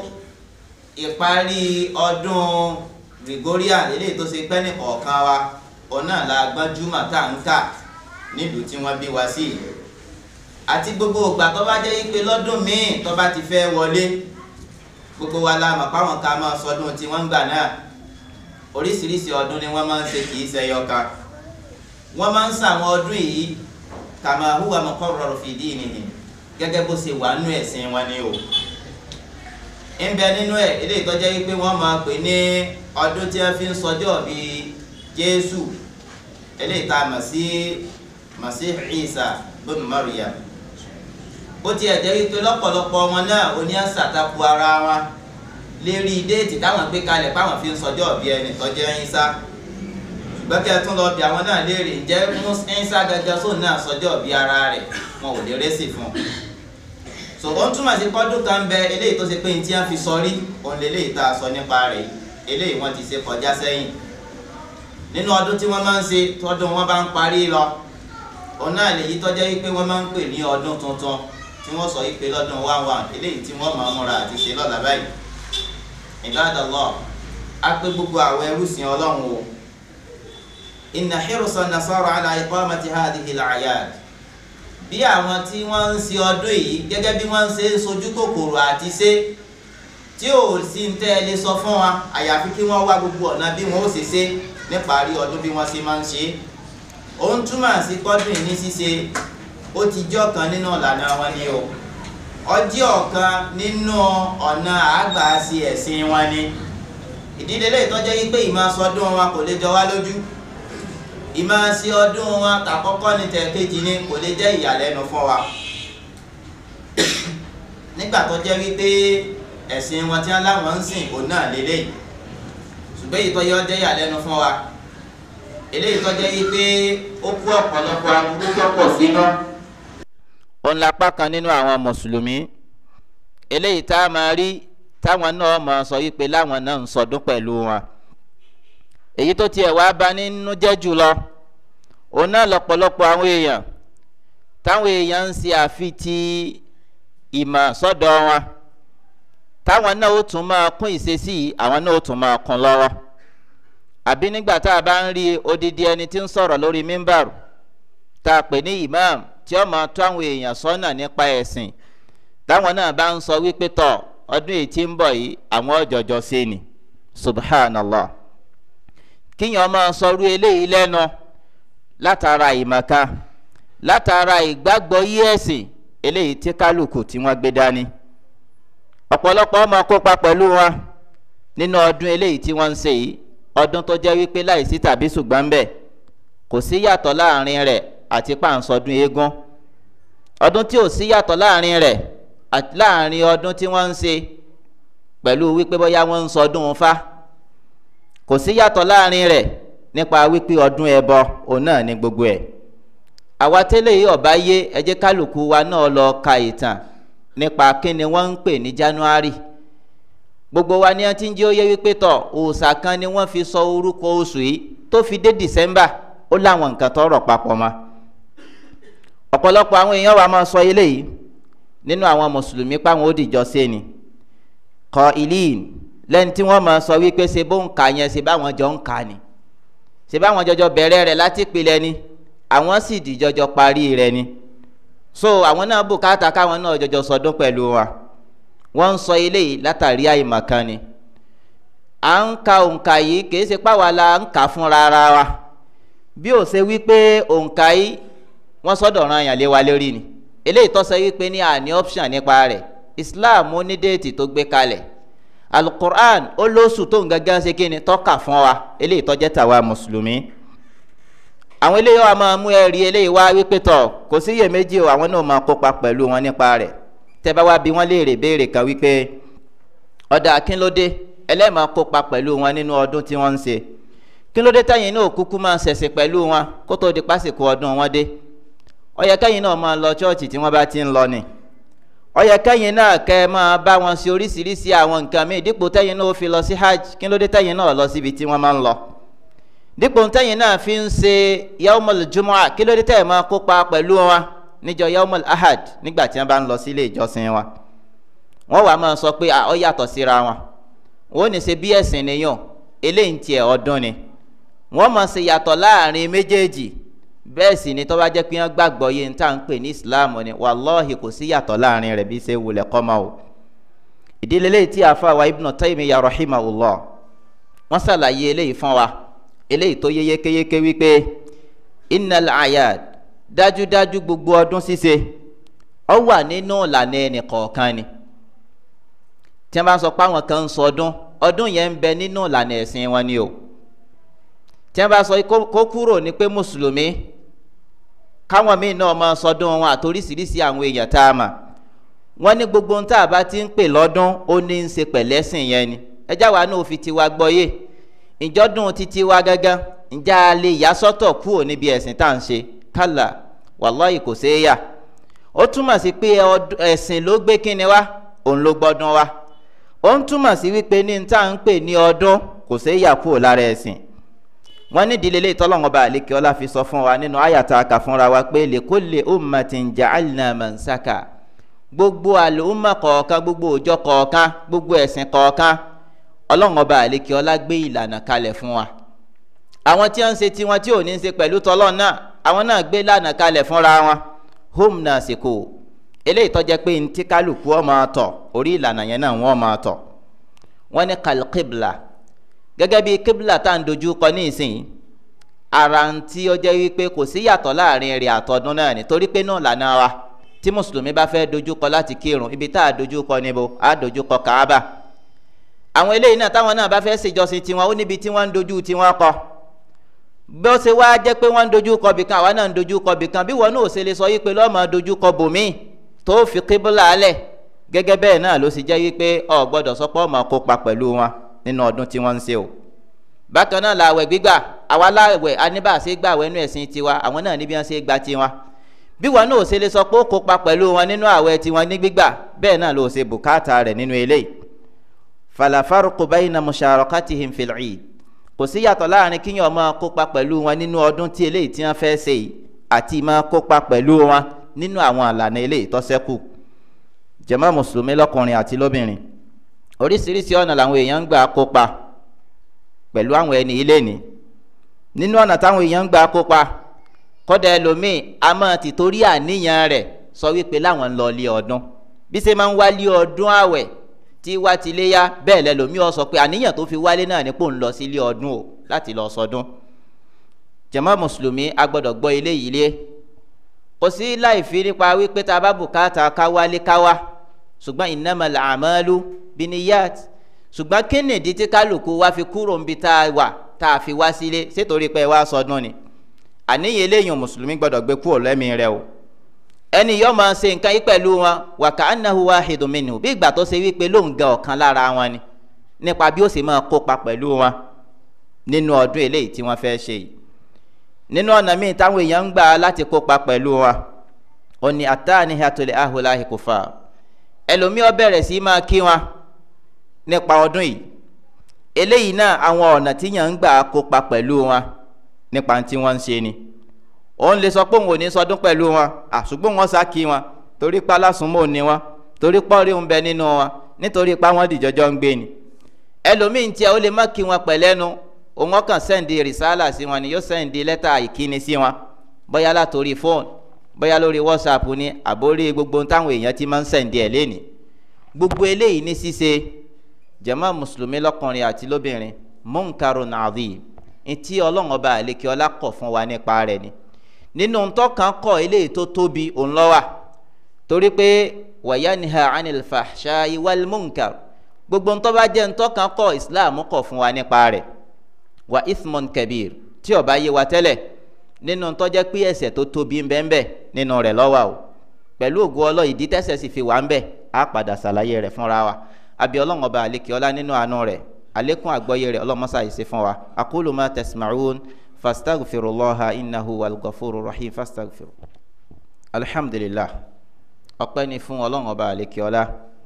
ìparí ọdún Gregorian eléyìí tó ṣe pẹ́ ní kọ̀ọ̀kan wa ọ̀nà la gbọ́njúmọ̀ tá à ń kà nílùú tí wọ́n bí wa sí àti gbogbo ìgbà tó bá jẹ́ pé lọ́dún míì tó bá ti fẹ́ wọlé gbogbo wa la mọ̀ páwọn ká máa sọdún tí wọ́n ń gbà náà oríṣiríṣi ọdún ni wọ́n máa ń ṣe kì í ṣe ẹyọka wọ́n máa ń ṣàwọn ọdún yìí kama huwa muqarrar fi dinihim gẹ́gẹ́ bó ṣe wà nínú ẹ̀sìn wọn ni o ń bẹ nínú ẹ̀ eléyìí tó jẹ́ pé wọ́n máa pè ní ọdún tí wọ́n fi ń sọjọ́ bíi Jésù eléyìí tá a mọ̀ sí Masih Isa bin Maryam bó tiẹ̀ jẹ́ wípé lọ́pọ̀lọpọ̀ wọn náà oní àṣàtàkù ara wọn lérí déètì táwọn gbé kalẹ̀ báwọn fi ń sọjọ́ bí ẹni tó jẹ́ Ìsá ṣùgbọ́n kí ẹ tún lọ bí àwọn náà léèrè ǹjẹ́ Ìsá gẹ́gẹ́ sóun náà sọjọ́ bí ara rẹ̀ wọn ò lè rẹ́sì fún un so ó ń túmọ̀ sí pọ́dún kan bẹ eléyìí tó ṣe pé ní tí wọ́n fi sọrí òun lélẹ́yìí tá a sọ nípa rẹ̀ eléyìí wọ́n ti ṣe kọjá sẹ́yìn nínú ọdún tí wọ́n máa ń ṣe tọdún wọn bá ń parí lọ òun náà lèyí tó jẹ́ wípé wọ́n máa ń pè ní ọdún tuntun tí wọ́n sọ wípé lọ́dún one one eléyìí tí wọ́n máa ń múra àti ṣe lọ́la báyìí Ibadallah á pé gbogbo àwọn ẹrúsìn Ọlọ́run o inna hirsa nasara ala iqamati hadhihi al-a'yad bí àwọn tí wọ́n ń ṣe ọdún yìí gẹ́gẹ́ bí wọ́n ń ṣe ń sojú kòkòrò àti ṣe tí ò sí ń tẹ́ ẹ lè sọ fún wa àyàfi kí wọ́n wá gbogbo ọ̀nà bí wọ́n ó ṣe ṣe níparí ọdún bí wọ́n ṣe máa ń ṣe ó ń túmọ̀ sí kọ́dún ní ṣíṣe ó ti jẹ́ ọ̀kan nínú ìlànà wọn ni o ó jẹ́ ọ̀kan nínú ọ̀nà àgbà sí ẹ̀sìn wọn ni ìdílé lè tọ́jọ́ yí pé ìmọ̀ sọdún wọn kò lè jọ wá lójú ìmọ̀ sí ọdún wọn tàkọ́kọ́ ní tẹ̀kejì ni kò lè jẹ́ ìyàlẹ́nu fún wa nígbà tó jẹ́ wípé ẹ̀sìn wọn tí wọ́n láwọn ń sìn òun náà lélẹ́yìí ṣùgbọ́n èyí tó yọ jẹ́ ìyàlẹ́nu fún wa eléyìí tó jẹ́ wípé ó kú ọ̀pọ̀lọpọ̀ aburú tó pọ̀ sínú. òun lápá kan nínú àwọn mùsùlùmí eléyìí tá a máa rí táwọn náà máa sọ wípé láwọn náà ń sọdún pẹ̀lú wọn. èyí tó tiẹ̀ wá bá nínú jẹ́ jùlọ òun náà lọ́pọ̀lọpọ̀ àwọn èèyàn táwọn èèyàn ń ṣe àfitì ìmọ̀ sọ́dọ̀ wọn táwọn náà ó tún máa kún ìṣesí àwọn náà ó tún máa kún lọ́wọ́. àbí nígbà tá a bá ń rí odidi ẹni tí ń sọ̀rọ̀ lórí mímbàrù tá a pè ní imam tí ó máa tó àwọn èèyàn sọ́nà nípa ẹ̀sìn táwọn náà bá ń sọ wípé tọ̀ ọdún èyí tí ń bọ̀ yìí àwọn ọ̀jọ̀jọ̀ ṣe ni subhanallah. kíyàn máa sọrú eléyìí lẹ́nu látara ìmọ̀ká látara ìgbàgbọ́ yí ẹ̀sìn eléyìí tí kálukú tí wọ́n gbé dání. ọ̀pọ̀lọpọ̀ máa kópa pẹ̀lú wọn nínú ọdún eléyìí tí wọ́n ń ṣe yìí, ọdún tó jẹ́ wípé láìsí tàbí ṣùgbọ́n bẹ́ẹ̀ kò sí yàtọ̀ láàrin rẹ̀ àti pàǹsọdún eégún. ọdún tí ò sí yàtọ̀ láàrin rẹ̀ àti láàrin ọdún tí wọ́n ń ṣe pẹ̀lú wípé bóyá wọ́n ń sọdún Ifá, kò sí yàtọ̀ láàrin rẹ̀ nípa wípé ọdún ẹbọ òun náà ní gbogbo ẹ̀. àwa tẹ́lẹ̀ yìí ọ̀bá yé ẹ jẹ́ kálukú wa náà lọ ka ìtàn nípa kí ni wọ́n ń pè ní January. gbogbo wa ni wọ́n ti ń jẹ́ ó yé wípé tọ̀ òòṣà kan ni wọ́n fi sọ orúkọ oṣù yìí tó fi dé December, ó láwọn nǹkan tó rọ̀ papọ̀ mọ́. ọ̀pọ̀lọpọ̀ àwọn èèyàn wa máa sọ eléyìí nínú àwọn mùsùlùmí páwọn ó dìjọ sí ni kọ ìlíìn lẹ́ni tí wọ́n máa sọ wípé ṣe bó ń kà yẹn ṣe báwọn jọ ń kà ni, ṣe báwọn jọjọ bẹ̀rẹ̀ rẹ̀ láti pilẹ̀ ni àwọn sì dìjọjọ parí rẹ̀ ni. so àwọn náà bùkátà káwọn náà jọjọ sọdún pẹ̀lú wa. wọ́n ń sọ eléyìí látàrí àìmọ̀kan ni. à ń ka òǹkà yìí kìí ṣe páwa la ń kà fúnra ara wa, bí ó ṣe wípé òǹkà yìí wọ́n sọ́dọ̀ ran àyàn lé wa lórí ni. eléyìí tó sọ wípé ní àní option nípa rẹ̀. Islam ó ní déètì tó gbé kalẹ̀, Al-Qur'an ó lóṣù tó ń gángan ṣe kí ni tọ́ka fún wa, eléyìí tó jẹ́ tàwa mùsùlùmí. àwọn eléyìí wa máa mú ẹ̀rí eléyìí wá wípé tọ̀ kò sí iyèméjì o, àwọn náà máa kópa pẹ̀lú wọn nípa rẹ̀. tẹ́ bá wá bí wọ́n léèrè béèrè kan wípé ọ̀dà kínlódé ẹlẹ́ẹ̀máa kópa pẹ̀lú wọn nínú ọdún tí wọ́n ń ṣe, kínlódé táyìn náà kúkú máa ṣẹ̀ṣẹ̀ pẹ̀lú wọn kó tó di pásìkò ọdún wọn dé. ó yẹ kẹ́yìn náà máa lọ chọ́ọ̀chì tí wọ́n bá ti ń lọ ni. ó yẹ kẹ́yìn náà kẹ́ máa bá wọn ṣe oríṣiríṣi àwọn nǹkan míì dípò tẹ́yìn náà ó fi lọ sí hajj, kínlódé tẹ́yìn náà lọ síbi tí wọ́n máa ń lọ. dípò tẹ́yìn náà fi ń ṣe yaumul jumu'ah, kínlódé tẹ́yìn máa kópa pẹ̀lú wọn níjọ́ yaumul ahad nígbà tí wọ́n bá ń lọ sílé ìjọsìn wọn. wọ́n wàá máa sọ pé ó yàtọ̀ síra wọn. wọ́n ní ṣe bí ẹ̀sìn nìyàn eléyìí tiẹ̀ ọdún ni. wọ́n máa ṣe yàtọ̀ láàrin méjèèjì. bẹ́ẹ̀ sì ni tó bá jẹ́ pé wọ́n gbàgbọ́ yé ní tá à ń pè ní Islam ni wàláhì kò sí yàtọ̀ láàrin rẹ̀ bí ṣe wulẹ̀ kọ́mọ o. ìdílé eléyìí tí àfa wa Ibn Taymiyyah rahimahullah wọ́n ṣàlàyé eléyìí fún wa, eléyìí tó yé yékéyéké wípé innal ayad dájúdájú gbogbo ọdún ṣíṣe ó wà nínú ìlànà ẹnì kọ̀ọ̀kan ni. tí wọ́n bá sọ pé àwọn kan ń sọ ọdún ọdún yẹn ń bẹ nínú ìlànà ẹ̀sìn wọn ni o. tí wọ́n bá sọ kó kúrò ní pé mùsùlùmí káwọn míì náà máa sọdún wọn àtoríṣiríṣi àwọn èèyàn tá a mà, wọ́n ní gbogbo ohun tá a bá ti ń pè lọ́dún ó ní í ṣe pẹ̀lẹ́sìn yẹn ni. ẹjá wa náà fi tiwa gbọ́yé ìjọdún títí wa gángan ǹjẹ́ a lè yà sọ́tọ̀ kúrò níbi ẹ̀sìn tá à ń ṣe? kálá wàláhì kò ṣeé yà. ó túmọ̀ sí pé ẹ̀sìn ló gbé kíni wá, òun ló gbọ́dún wá. ó ń túmọ̀ sí wípé ní tá à ń pè ní ọdún kò ṣeé yà kúrò lára ẹ̀sìn. wọ́n ní ìdílé lè tọ́lọ́run ọba àlékè ọlá fi sọ fún wa nínú àyàtà àkà fúnra wa pé likulli ummatin ja'alna mansaka, gbogbo àlùmọ̀ kọ̀ọ̀kan, gbogbo òjọ kọ̀ọ̀kan, gbogbo ẹ̀sìn kọ̀ọ̀kan ọlọ́run ọba àlékè ọlá gbé ìlànà kalẹ̀ fún wa. àwọn tí wọ́n ń ṣe tiwọn tí ò ní í ṣe pẹ̀lú tọ́lọ́run náà àwọn náà gbé ìlànà kalẹ̀ fúnra wọn. hum nasiku, eléyìí tó jẹ́ pé ntí kálukú ó máa tọ̀ orí ìlànà yẹn náà wọ́n máa tọ̀. wọ́n ní kalqibla, gẹ́gẹ́ bí kíbla tá à ń dojú kọ ní ìsìn, ara ń tí ó jẹ́ wípé kò sí yàtọ̀ láàrin rẹ̀ àtọ̀dún náà ni, torí pé náà lànà wa tí mùsùlùmí bá fẹ́ dojú kọ láti kírun ibi tá a dojú kọ níbo a dojú kọ Kaaba. àwọn eléyìí náà táwọn náà bá fẹ́ ṣèjọsìn tiwọn ó níbi tí wọ́n ń dojú tiwọn kọ. bí ó ṣe wá jẹ́ pé wọ́n ń dojú kọ bìkan àwa náà ń dojú kọ bìkan, bí wọn náà ò ṣe lè sọ yí pé lọ́ọ́ máa dojú kọ bòmíì tó fi kíbla alẹ̀, gẹ́gẹ́ bẹ́ẹ̀ náà ló sì jẹ́ wípé o gbọ́dọ̀ sọ pé ó máa kópa pẹ̀lú wọn nínú ọdún tí wọ́n ń ṣe o. bákan náà làwẹ̀ gbígbà, àwa láwẹ̀ aníbà ṣe gbà wẹ́nu ẹ̀sìn tiwa, àwọn náà níbi wọn ṣe gbà tiwọn. bí wọn náà ṣe lè sọ pé ó kópa pẹ̀lú wọn nínú àwẹ̀ tí wọn ní gbígbà bẹ́ẹ̀ náà ló ṣe bùkátà rẹ̀ nínú eléyìí. fala farqu bayna musharakatihim fil eid, kò sí yàtọ̀ láàrin kíyàn máa kópa pẹ̀lú wọn nínú ọdún tí eléyìí tí wọ́n fẹ́ ṣe yìí àti máa kópa pẹ̀lú wọn nínú àwọn àlànà eléyìí tó ṣẹ́kù. jàmá mùsùlùmí lọ́kùnrin àti lóbìnrin, oríṣiríṣi ọ̀nà làwọn èèyàn ń gbà kópa pẹ̀lú àwọn ẹni ilé ni. nínú ọ̀nà táwọn èèyàn ń gbà kópa, kọ́dà ẹlòmíì a máa ti torí àníyàn rẹ̀ sọ wípé láwọn ń lọ ilé ọdún. bí ṣe máa ń wá ilé ọdún àwẹ̀ tí wá ti léyà, bẹ́ẹ̀ lẹ́lòmíì ó sọ pé àníyàn tó fi wálé náà ni pò ń lọ sí ilé ọdún o láti lọ sọdún. jàmá mùsùlùmí a gbọ́dọ̀ gbọ́ ilé yìí lé. kò sí láì fi nípa wípé tá a bá bùkátà ká wálé ká wá, ṣùgbọ́n innamal a'malu binniyat. ṣùgbọ́n kí ni ìdí tí kálukú wá fi kúrò níbi tá a wà tá a fi wá sílé sétorí pé wá sọdún ni. àníyàn eléyìí mùsùlùmí gbọ́dọ̀ gbé kúrò lẹ́mìí rẹ̀ o. ẹni yóò máa ṣe nǹkan yìí pẹ̀lú wọn wa ka'annahu wahidun minhu, bí ìgbà tó ṣe wípé ló ń ga ọ̀kan lára wọn ni, nípa bí ó sì máa kópa pẹ̀lú wọn nínú ọdún eléyìí tí wọ́n fẹ́ ṣe yìí. nínú ọ̀nà míì táwọn èèyàn ń gbà láti kópa pẹ̀lú wọn, ó ní at-tanihatu li ahlihi kufar. ẹlòmíì ó bẹ̀rẹ̀ sí máa kí wọn nípa ọdún yìí. eléyìí náà àwọn ọ̀nà tí yàn ń gbà kópa pẹ̀lú wọn nípa tí wọ́n ń ṣe ni. òun lè sọ pé òun ò ní sọdún pẹ̀lú wọn, àṣùgbọ́n wọn sá kí wọn torí pa lásùnmọ́ ni wọn, torí pọ́nrí ń bẹ nínú wọn, nítorí pa wọ́n dìjọjọ́ ń gbé ni. ẹlòmíì ń tiẹ̀ ó lè má kí wọn pẹ̀lẹ́nu, òun ọkàn sẹ́ǹdì rìsálà sí wọn ni, yóò sẹ́ǹdì lẹ́tà ìkíni sí wọn, bóyá látòrí fóònù, bóyá lórí whatsapp ni, àbórí gbogbo táwọn èèyàn ti máa ń sẹ́ǹdì ẹ̀ léni. gbogbo eléyìí ní ṣíṣe, jàmá mùsùlùmí lọ́kùnrin àti lóbìnrin, munkarun adhim, ntí ọlọ́run ọba àlekè ọlá kọ̀ fún wa nípa rẹ̀ ni. nínú ntọ́kàn kọ̀ eléyìí tó tóbi òun ló wà, torí pé wa yanha anil fahsha'i wal munkar, gbogbo ntọ́ bá jẹ́ ntọ́kàn kọ̀ islam kọ̀ fún wa nípa rẹ̀. wa ithmun kabir, tí ó bá yé wa tẹ́lẹ̀, nínú ntọ́ jẹ́ pé ẹ̀ṣẹ̀ tó tóbi ń bẹ ń bẹ nínú rẹ̀ ló wà o. pẹ̀lú ògo Ọlọ́run, ìdí tẹ́ṣẹ̀ sì fi wà ń bẹ á padà ṣàlàyé rẹ̀ fúnra wa. àbí ọlọ́run ọba àlekè ọlá nínú àánú rẹ̀, àlékún àgbọ́yé rẹ̀ ọlọ́run mọ́sá ìṣe fún wa. aqulu ma tasma'un fastaghfirullaha innahu wal ghafurur rahim fastaghfiru. alhamdulillah, ọpẹ́ ni fún ọlọ́run ọba àlekè ọlá.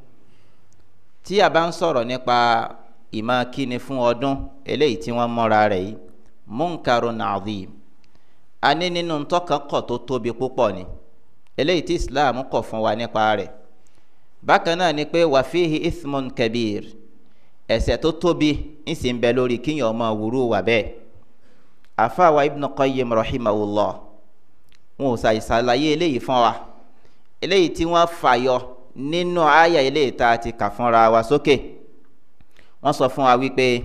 tí a bá ń sọ̀rọ̀ nípa ìmọ̀ kíni fún ọdún eléyìí tí wọ́n mọ́ra rẹ̀ yìí, munkarun adhim, a ní nínú ntọ́kàn kọ̀ tó tóbi púpọ̀ ni, eléyìí tí islam kọ̀ fún wa nípa rẹ̀. bákan náà ni pé wà fíhi ithmun kabir, ẹ̀ṣẹ̀ tó tóbi ń sì ń bẹ lórí kíyàn ọmọ wúrú wà bẹ́ẹ̀. àfáàwá ibn qayyim rahimahullah wọn ò ṣàìṣàlàyé eléyìí fún wa, eléyìí tí wọ́n fàyọ nínú àyà eléyìí tá a ti kà fúnra wa sókè. wọ́n sọ fún wa wípé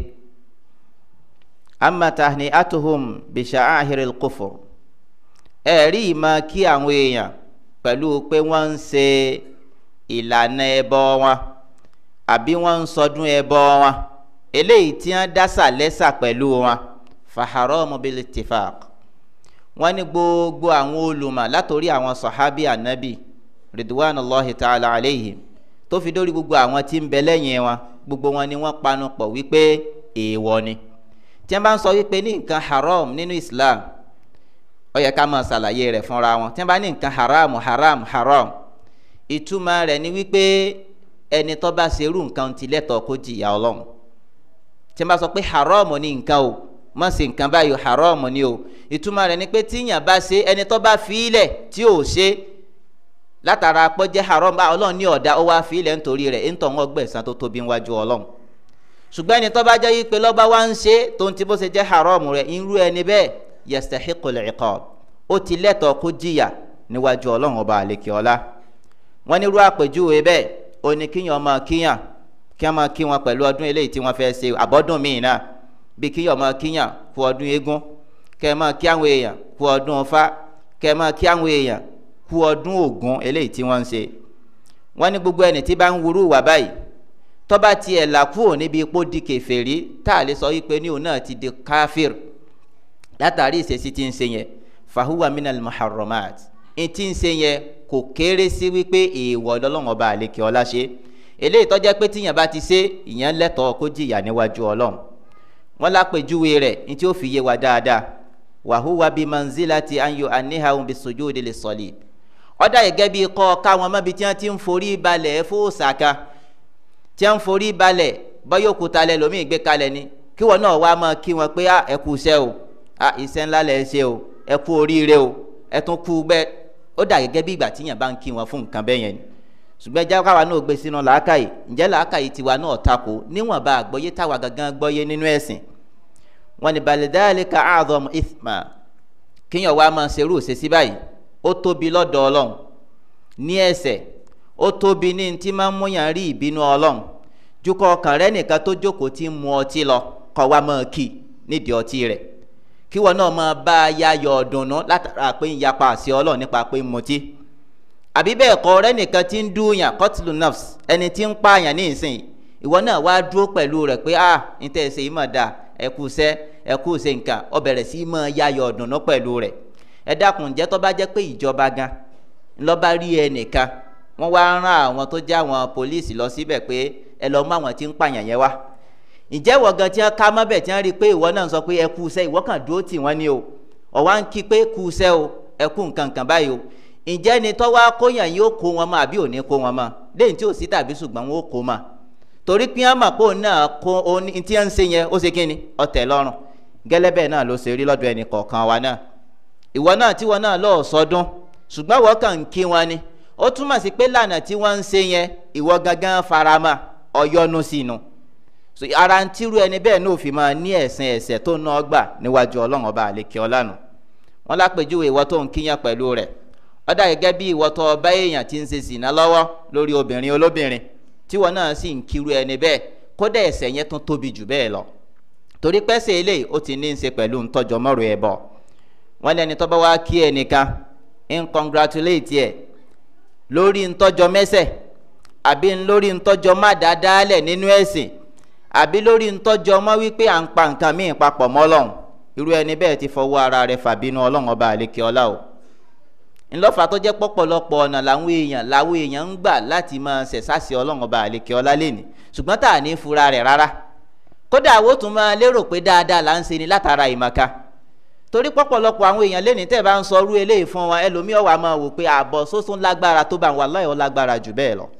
amma tahni'atuhum bi sha'a'iril kufur, ẹ̀rí ìmọ̀ kí àwọn èèyàn pẹ̀lú pé wọ́n ń ṣe ìlànà ẹbọ wọn àbí wọ́n ń sọdún ẹbọ wọn, eléyìí tí wọ́n dásà lẹ́sà pẹ̀lú wọn, faharamu bil ittifaq. wọ́n ní gbogbo àwọn olùmọ̀ látòrí àwọn sọ̀hábí ànábì ridwanullahi ta'ala alayhim tó fi dórí gbogbo àwọn tí ń bẹ lẹ́yìn wọn, gbogbo wọn ni wọ́n panu pọ̀ wípé èèwọ̀ ni. tí wọ́n bá ń sọ wípé ní nǹkan haram nínú islam, ó yẹ ká máa ṣàlàyé rẹ̀ fúnra wọn. tí wọ́n bá ní nǹkan haram haram haram, ìtumọ̀ rẹ̀ ni wípé ẹni tó bá ṣerú nǹkan ti lẹ́tọ̀ọ́ kó jìyà ọlọ́run. tí wọ́n bá sọ pé haram ni nǹkan o, má ṣe nǹkan báyìí haram ni o, ìtumọ̀ rẹ̀ ni pé tíyàn bá ṣe, ẹni tó bá fi ilẹ̀ tí ò ṣe látara pọ́ jẹ́ haram, bá ọlọ́run ní ọ̀dà ó wá fi ilẹ̀ nítorí rẹ̀ ń tọ̀ wọ́n gbẹ̀san tó tóbi níwájú ọlọ́run. ṣùgbọ́n ẹni tó bá jẹ́ yí pé lọ́ba wá ń ṣe tó ń ti bó ṣe jẹ́ haram rẹ̀, irú ẹni bẹ́ẹ̀ yastahiqul iqab, ó ti lẹ́tọ̀ọ́ kó jìyà níwájú ọlọ́run ọba àlekè ọlá. wọ́n ní irú àpèjúwe bẹ́ẹ̀ ó ní kíyàn ọmọ kíyàn kí wọ́n máa kí wọn pẹ̀lú ọdún eléyìí tí wọ́n fẹ́ ṣe àbọ́dún míì náà, bí kíyàn ọmọ kíyàn kú ọdún eégún, kẹ́ ẹ máa kí àwọn èèyàn kú ọdún ọfá, kẹ́ ẹ máa kí àwọn èèyàn kú ọdún ògún eléyìí tí wọ́n ń ṣe. wọ́n ní gbogbo ẹni tí bá ń wúrú wà báyìí, tó bá tiẹ̀ là kúrò níbi ipò di kèfèrí, tá a lè sọ wípé ní òun náà ti di káfíìr látàrí ìṣesí tí ń ṣe yẹn, fahuwa minal muharramat, ń tí ń ṣe yẹn kò kéré sí wípé èèwọ̀ lọ́lọ́run ọba àlekè ọlá ṣe. eléyìí tó jẹ́ pé tíyàn bá ti ṣe, ìyẹn lẹ́tọ̀ọ́ kó jìyà níwájú ọlọ́run. wọ́n lápèjúwe rẹ̀ ní tí ó fi yé wa dáadáa, wa huwa bi manzilati an yu'annihahum bis sujudi lis salib, ọ̀dà gẹ́gẹ́ bí kọ́ káwọn mọ́bi tí wọ́n ti ń forí balẹ̀ fóòsàkà tí wọ́n ń forí balẹ̀ bọ́yọ̀ òkúta lẹ lómi ìgbé kalẹ̀ ni kí wọ́n náà wá máa kí wọn pé ẹ kú iṣẹ́ o iṣẹ́ ńlá lẹ̀ ṣe o ẹ kú oríire o ẹ tún kú bẹ́ẹ̀ ó dà gẹ́gẹ́ bí ìgbà tí yàn bá ń kí wọn fún nǹkan bẹ́ẹ̀ yẹn ni ṣùgbọ́n ẹja káwa náà gbé sínú làákàyè ǹjẹ́ làákàyè tiwa náà tako níwọ̀nba àgbọ́yé táwa gangan gbọ́yé nínú ẹ̀sìn wọn ni balidalika a'dham ithma kíyàn wá máa ṣerú òṣèṣì báyìí ó tóbi lọ́dọ̀ ọlọ́run ní ẹ̀ṣẹ̀ ó tóbi ní tí máa ń múyàn rí ìbínú ọlọ́run jukọ̀ ọkàn rẹ nìkan tó jókòó tí ń mu ọtí lọ kọ́ wa máa kì nídìí ọtí rẹ̀ kí wọn náà máa bá a yayọ̀ ọ̀dùnnú látara pé ń yapa àṣẹ ọlọ́run nípa pé ń mutí àbí bẹ́ẹ̀ kọ́ rẹ nìkan tí ń dúnyàn qatlu nafs ẹni tí ń pààyàn ní ìsìn ìwọ náà wá dúró pẹ̀lú rẹ̀ pé ah ní tẹ́ ẹ ṣe yìí mà dáa ẹ kú iṣẹ́ ẹ kú ṣe nǹkan ó bẹ̀rẹ̀ sí máa yayọ̀ ọ̀dùnnú pẹ̀lú rẹ̀ ẹ dákun jẹ́ tó bá jẹ́ pé ìjọba gan ló bá rí ẹnìkan wọ́n wá rán àwọn tó jẹ́ àwọn pólíìsì lọ síbẹ̀ pé ẹ lọ mú àwọn tí ń pààyàn yẹn wá ǹjẹ́ ìwọ gan tí wọ́n ká mọ́bẹ̀ tí wọ́n rí i pé ìwọ náà sọ pé ẹ kú iṣẹ́ ìwọ kàn dúró tì wọ́n ni o ọ̀wá ń kí pé kú iṣẹ́ o ẹ kú nǹkan kan báyìí o ǹjẹ́ ni tọ́wọ́ kóyàn yóò kó wọn mọ́ àbí ò ní kó wọn mọ́ lẹ́yìn tí ò sí tàbí ṣùgbọ́n wọn ó kó mọ́ torí pé wọ́n mọ̀ pé òun náà kó ohun tí wọ́n ń ṣe yẹn ó ṣe kí ni ọ̀tẹ̀ lọ́rùn gẹ́lẹ́bẹ̀ náà ló ṣe rí lọ́dọ̀ ẹnì kọ̀ọ̀kan wa náà ìwọ náà tí wọn náà lọ́ọ̀ sọdún ṣùgbọ́n wọ́n kàn ń kí wọn ni ó túmọ̀ sí pé lànà tí wọ́n ń ṣe yẹn ìwọ gangan farama ọ̀yọ́nu sínú ara ń tírú ẹni bẹ́ẹ̀ náà fi máa ní ẹ̀sìn ẹ̀ṣẹ̀ tó ná gbà níwájú ọlọ́run ọba àlekè ọlánù wọn lápèjúwe ìwọ tó ń kíyàn pẹ̀lú rẹ̀ ó dà gẹ́gẹ́ bí ìwọ tó bá èèyàn tí ń ṣe sìná lọ́wọ́ lórí obìnrin olóbìnrin tí wọn náà sì ń kírú ẹni bẹ́ẹ̀ kódà ẹ̀ṣẹ̀ yẹn tún tóbi jù bẹ́ẹ̀ lọ torí pẹ́sẹ̀ eléyìí ó ti ní í ṣe pẹ̀lú ntọ́jọ́ mọ́rọ̀ ẹ̀ bọ̀ wọ́n lẹ́ni tó bá wá kí ẹnìkan ń congratulate ẹ̀ lórí ntọ́jọ́ mẹ́sẹ̀ àbí lórí ntọ́jọ́ má dáadáa lẹ̀ nínú ẹ̀sìn àbí lórí ntọ́jọ́ mọ́ wípé à ń pa nǹkan míì papọ̀ mọ́ Ọlọ́run irú ẹni bẹ́ẹ̀ ti fọwọ́ ara rẹ̀ fàbínú Ọlọ́run ọba àlekè ọlá o ńlọ́fà tó jẹ́ pọ̀pọ̀lọpọ̀ ọ̀nà làwọn èèyàn làwọn èèyàn ń gbà láti máa ṣẹ̀sásí Ọlọ́run ọba àlekè ọlá lẹ́ni ṣùgbọ́n tá à ní fura rẹ̀ rárá kódà àwọn tún máa lérò pé dáadáa là ń ṣe ni látara ìmọ̀ká torí pọ̀pọ̀lọpọ̀ àwọn èèyàn lẹ́ni tẹ́ bá ń sọ orú eléyìí fún wọn ẹlòmíì ó wá máa wò pé àbọ̀ sósún lágbára tó bá ń wàláhì ó lágbára jù bẹ́ẹ̀ lọ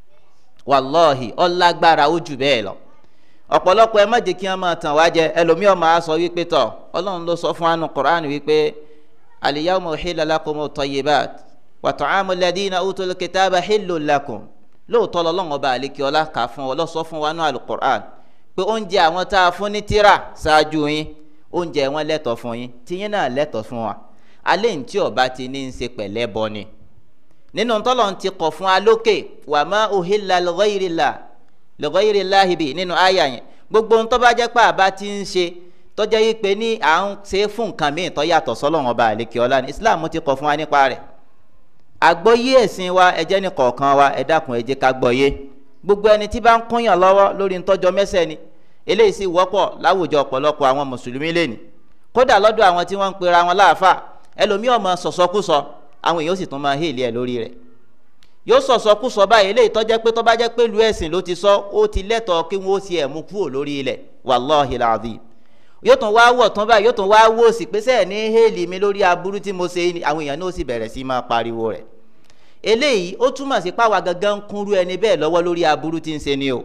wàláhì ó lágbára ó jù bẹ́ẹ̀ lọ ọ̀pọ̀lọpọ̀ ẹ má jẹ́ kí wọ́n máa tàn wá jẹ ẹlòmíì ó máa sọ wípé tọ̀ Ọlọ́run ló sọ fún anu Qur'an wípé al-yawma uhilla lakumut tayyibat wa ta'amul ladina utul kitaba hillun lakum lóòótọ́ lọ́lọ́run ọba àlekè ọlá kà fún ọ ló sọ fún wa nínú al-Qur'an pé oúnjẹ àwọn tá a fún ní tírà ṣáájú yín oúnjẹ wọn lẹ́tọ̀ fún yín tiyín náà lẹ́tọ̀ fún wa alẹ́ ní tí ọba ti ní í ṣe pẹ̀lẹ́ bọ ni nínú tọ́lọ̀ ń ti kọ̀ fún alókè wa ma uhilla li ghayrillah li ghayrillahi bi nínú àyà yẹn gbogbo ohun tó bá jẹ́ pé àbá ti ń ṣe tó jẹ́ yí pé ní à ń ṣe fún nǹkan míì tó yàtọ̀ sọ́lọ́run ọba àlekè ọlá ní Islam ti kọ̀ fún wa nípa rẹ̀ àgbọ́yé ẹ̀sìn wa ẹ jẹ́ ní kọ̀ọ̀kan wa ẹ dákun ẹ jẹ́ ká gbọ́yé gbogbo ẹni tí bá ń kúnyàn lọ́wọ́ lórí ntọ́jọ́ mẹ́sẹ̀ ni eléyìí sì wọ́pọ̀ láwùjọ ọ̀pọ̀lọpọ̀ àwọn mùsùlùmí lẹ́ni kódà lọ́dọ̀ àwọn tí wọ́n ń pera wọn láàfà ẹlòmíì ó máa sọ̀sọ́kúsọ àwọn èèyàn ó sì tún máa hèlì ẹ̀ lórí rẹ̀ yóò sọ̀sọ́kúsọ báyìí eléyìí tó jẹ́ pé tó bá jẹ́ pé lu ẹ̀sìn ló ti sọ ó ti lẹ́tọ̀ọ́ kí wọ́n ó sì ẹ̀ mú kúrò lórí ilẹ̀ wàláhì làdí yóò tún wá wọ̀ tún báyìí yóò tún wá wò sí pé sẹ́ẹ̀ ní hèlì mi lórí aburú tí mo ṣe àwọn èèyàn náà ó sì bẹ̀rẹ̀ sí máa pariwo rẹ̀ eléyìí ó túmọ̀ sí páwa gangan ń kúnrú ẹni bẹ́ẹ̀ lọ́wọ́ lórí aburú tí ń ṣe ni o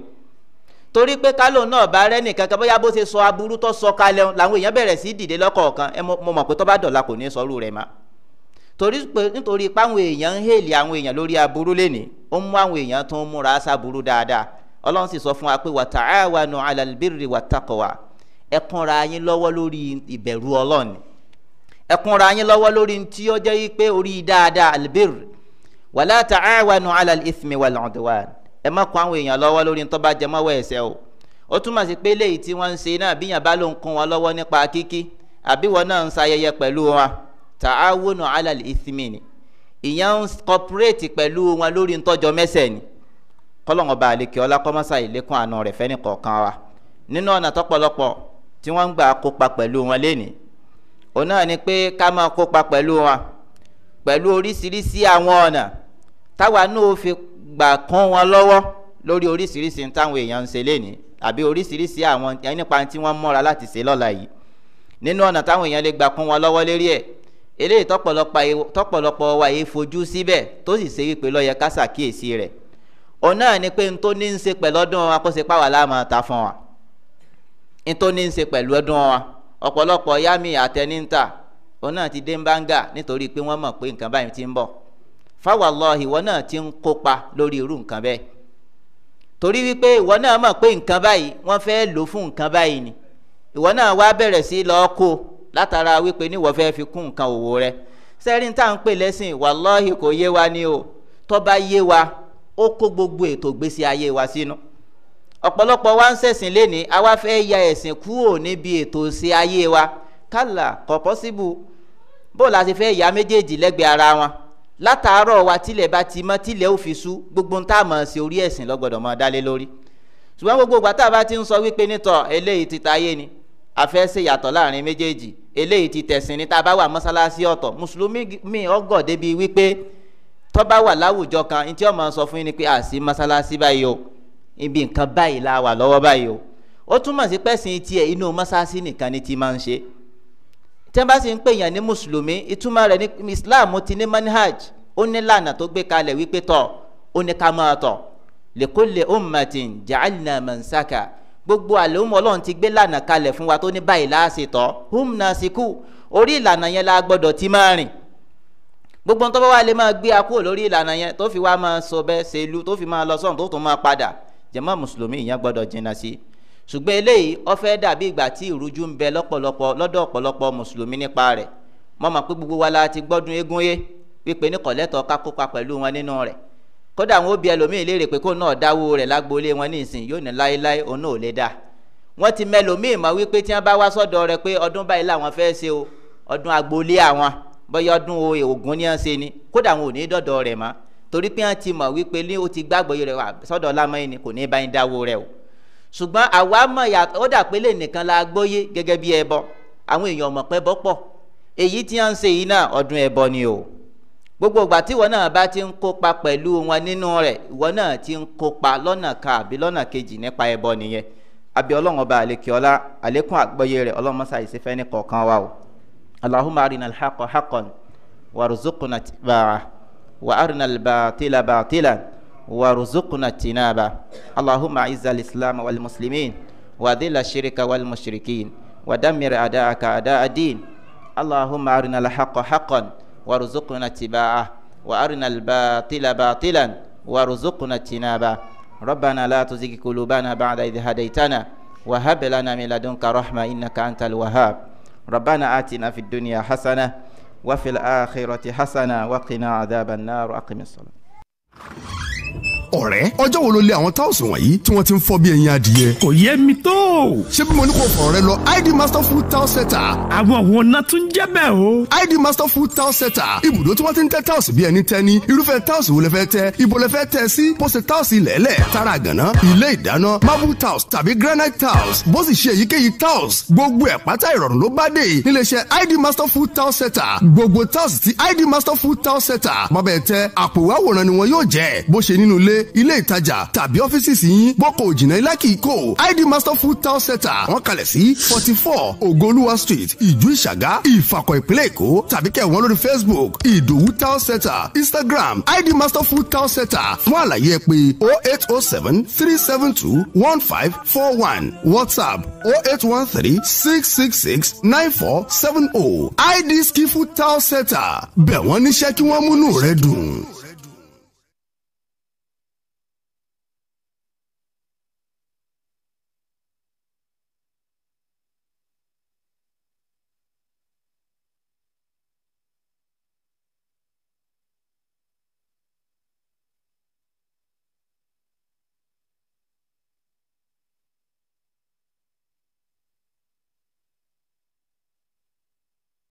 torí pé kálò náà bá rẹ́ nìkan kan bóyá bó ṣe sọ aburú tó sọ kalẹ̀ làwọn èèyàn bẹ̀rẹ̀ sí dìde lọ́kọ̀ọ̀kan ẹ mo mọ̀ pé tó bá dọ̀la kò ní sọrú rẹ̀ ma torí pé nítorí páwọn èèyàn ń hèlì àwọn èèyàn lórí aburú lẹ́ni ó mú àwọn èèyàn tó ń múra sáburú dáadáa Ọlọ́run sì sọ fún wa pé wa ta'awanu 'ala al-birri wat-taqwa ẹ kúnra yín lọ́wọ́ lórí ìbẹ̀rù Ọlọ́run ẹ kúnra yín lọ́wọ́ lórí tí ó jẹ́ pé orí dáadáa al-birr wala ta'awanu 'ala al-ithmi wal-'udwan ẹ má kó àwọn èèyàn lọ́wọ́ lórí tó bá jẹ mọ́wọ́ ẹ̀ṣẹ̀ o ó túmọ̀ sí pé léyìí tí wọ́n ń ṣe náà bíyàn bá ló ń kún wọn lọ́wọ́ nípa kíkí àbí wọn náà ń ṣayẹyẹ pẹ̀lú wọn ta'awunu 'ala al-ithmi ni ìyẹn ń cooperate pẹ̀lú wọn lórí ntọ́jọ́ mẹ́sẹ̀ ni kọ́lọ́ngọ̀ bá àlekè ọlá kọ́mọ́sá ìlékún àánú rẹ̀ fẹ́ ní kọ̀ọ̀kan wa nínú ọ̀nà tọ́pọ̀lọpọ̀ tí wọ́n ń gbà kópa pẹ̀lú wọn lénìí òun náà ni pé ká máa kópa pẹ̀lú wọn pẹ̀lú oríṣiríṣi àwọn ọ̀nà táwa náà fi gbà kún wọn lọ́wọ́ lórí oríṣiríṣi táwọn èèyàn ń ṣe lénìí àbí oríṣiríṣi àwọn nípa tí wọ́n mọ́ra láti ṣe lọ́la yìí nínú ọ̀nà táwọn èèyàn lè gbà kún wọn lọ́wọ́ lérí ẹ̀ eléyìí tọ́pọ̀lọpọ̀ wa yìí fojú síbẹ̀ tó sì ṣe wípé ló yẹ ká ṣàkíyèsí rẹ̀ òun náà ni pé n tó ní ń ṣe pẹ̀lú ọdún wa kó ṣe pàwọ́ láàmú ta fún wa n tó ní ń ṣe pẹ̀lú ọdún wa ọ̀pọ̀lọpọ̀ yámi àtẹníńtà òun náà ti dé ń báńgà nítorí pé wọ́n mọ̀ pé nǹkan báyìí ti ń bọ̀ fáwọlọ́ọ̀hì ìwọ náà ti ń kópa lórí irú nǹkan bẹ́ẹ̀ torí wípé ìwọ náà mọ̀ pé nǹkan báyìí wọ́n fẹ́ lò fún nǹkan báyìí ni ìwọ náà wá bẹ̀rẹ̀ sí lọ́ọ́ kó látara wípé níwọ fẹ́ fi kún nǹkan òwò rẹ sẹ́rin tá à ń pè lẹ́sìn wàlọ́ọ̀hì kò yé wa ni o tó bá yé wa ó kó gbogbo ètò ìgbésí ayé wa sínú ọ̀pọ̀lọpọ̀ wa ń ṣẹ̀sìn lénìí a wá fẹ́ ya ẹ̀sìn kúrò níbi ètò ìṣe ayé wa kálà kò pọ́síbù bó la ti fẹ́ ya méjèèjì lẹ́gbẹ̀ẹ́ ara wọn látàárọ̀ wa tilẹ̀ bá ti mọ́ tilẹ̀ ó fi sú gbogbo ń tà mọ̀ sí orí ẹ̀sìn lọ́gbọ̀dọ̀ mọ́ dálé lórí ṣùgbọ́n gbogbo ìgbà tá a bá ti ń sọ wípé nítọ̀ eléyìí ti tayé ni a fẹ́ ṣe yàtọ̀ láàrin méjèèjì eléyìí ti tẹ̀sìn ni tá a bá wà mọ́sálásí ọ̀tọ̀ mùsùlùmí mi ọgọ̀ débi wípé tó bá wà láwùjọ kan ní tí ọmọ sọ fún yín ni pé àsí mọ́sálásí báyìí o ibi nǹkan báyìí la wà lọ́wọ́ báyìí o ó túmọ̀ sí pẹ́sìn tiẹ̀ inú mọ́sálásí nìkan ni ti máa ń ṣe tí wọ́n bá sì ń pè yàn ní mùsùlùmí ìtumọ̀ rẹ̀ ní Islam ti ní manhaj ó ní lànà tó gbé kalẹ̀ wípé tọ̀ ó ní ká máa tọ̀ likulli ummatin ja'alna mansaka gbogbo àlùmọ́ Ọlọ́run ti gbé lànà kalẹ̀ fún wa tó ní báyìí láàṣẹ tọ̀ hum nasiku orí ìlànà yẹn la gbọ́dọ̀ ti máa rìn gbogbo tó bá wà lè máa gbé akó lórí ìlànà yẹn tó fi wá máa sọ bẹ́ẹ̀ ṣèlú tó fi máa lọ sọ́run tó tún máa padà jàmá mùsùlùmí ìyẹn gbọ́dọ̀ jìnnà sí ṣùgbọ́n eléyìí ó fẹ́ dàbí ìgbà tí ìrújú ń bẹ lọ́pọ̀lọpọ̀ lọ́dọ̀ ọ̀pọ̀lọpọ̀ mùsùlùmí nípa rẹ̀ mo mọ̀ pé gbogbo wa la ti gbọ́dún eégún yé wípé ní kọ̀lẹ́tọ̀ ká kópa pẹ̀lú wọn nínú rẹ̀ kódà àwọn òbí ẹlòmíì léèrè pé kó náà dáwó rẹ̀ lágboolé wọn ní ìsìn yóò ní láéláé òun náà ò lè dá wọ́n ti mẹ́lòmíì mọ̀ wípé tí wọ́n bá wá sọ́dọ̀ rẹ̀ pé ọdún báyìí làwọn fẹ́ ṣe o ọdún agboolé àwọn bóyá ọdún Ògún ní ọ̀sẹ̀ ni kódà àwọn ò ní dọ̀dọ̀ rẹ̀ mọ́ torí pé wọ́n ti mọ̀ wípé ní ó ti gbàgbọ́ rẹ̀ wà sọ́dọ̀ lámọ́yìn ni kò ní bá ń dáwó rẹ̀ o ṣùgbọ́n àwa mọ̀ yàtọ̀ ó dà pé lè nìkan la gbóyé gẹ́gẹ́ bí ẹbọ àwọn èèyàn mọ̀ pé bọ́ pọ̀ èyí tí wọ́n ń ṣe yìí náà ọdún ẹbọ ni o gbogbo ìgbà tí ìwọ náà bá ti ń kópa pẹ̀lú wọn nínú rẹ̀ ìwọ náà ti ń kópa lọ́nà kan àbí lọ́nà kejì nípa ẹbọ nìyẹn àbí Ọlọ́run ọba àlekèọlá àlékún àgbọ́yé rẹ̀ Ọlọ́run mọ́sá ìṣẹ́fẹ́ ní kọ̀ọ̀kan wa o Allahumma arina al-haqqa haqqan warzuqna ittiba'a wa arina al-batila batilan warzuqna ijtinaba Allahumma a'izz al-islam wal muslimin wa dhil ash-shirka wal mushrikin wa dammir a'da'aka a'da'a ad-din Allahumma arina al-haqqa haqqan warzuqna ittiba'ah wa arina al-batila batilan warzuqna ijtinaba ربنا لا تزغ قلوبنا بعد إذ هديتنا وهب لنا من لدنك رحمة إنك أنت الوهاب ربنا آتنا في الدنيا حسنة وفي الآخرة حسنة وقنا عذاب النار أقم الصلاة. ọ̀rẹ́ ọjọ́ wo ló lé àwọn táwùsì wọ̀nyí tí wọ́n ti ń fọ́ bí ẹyin adìyẹ. kò yé mi tó. ṣé bí mo ní kò fọ̀rọ̀ rẹ lọ I D Master Food Towel Setter. àwọn wo náà tún jẹ́ bẹ́ẹ̀ o. I D Master Food Towel Setter ibùdó tí wọ́n ti ń tẹ́ táwùsì bí ẹni tẹ́ni irúfẹ́ táwùsì wo lẹ fẹ́ tẹ́ ibo lẹ fẹ́ tẹ́ sí bó ṣe táwùsì lẹ́lẹ̀ tara gànà ilé ìdáná marble tiles tàbí granite tiles bó sì ṣe èyíkéyìí tiles gbogbo ẹ̀ pátá ìrọ̀rùn ló bá dé níléeṣẹ́ I D Master Food Towel Setter gbogbo tiles ti I D Master Food Towel Setter bábẹ̀ tẹ àpò àwòrán ni wọn yóò jẹ́ bó ṣe nínú ilé ilé ìtajà tàbí ọ́fíìsì sí yín bọ́kọ̀ òjìnà ilá kìí kò I D Master Food Towel Setter wọ́n kalẹ̀ sí forty four Ògoolúwa Street Ìjú Ìṣàgá Ìfàkọ̀ ìpínlẹ̀ Èkó tàbí kẹ́ wọ́n lórí Facebook Ìdòwú Towel Setter Instagram I D Master Food Towel Setter fún àlàyé ẹ pé oh eight oh seven three seven two one five four one WhatsApp oh eight one three six six six nine four seven oh I D Ski Food Towel Setter bẹ̀ wọ́n níṣẹ́ kí wọ́n múnú rẹ dùn.